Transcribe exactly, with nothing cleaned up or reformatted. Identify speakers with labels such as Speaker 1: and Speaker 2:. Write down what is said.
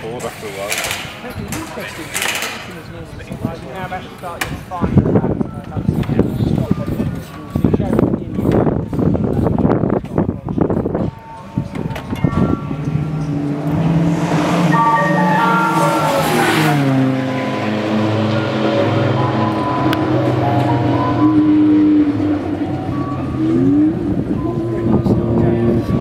Speaker 1: Ford after a while.
Speaker 2: It's interesting. It's normally now about to start your final lap.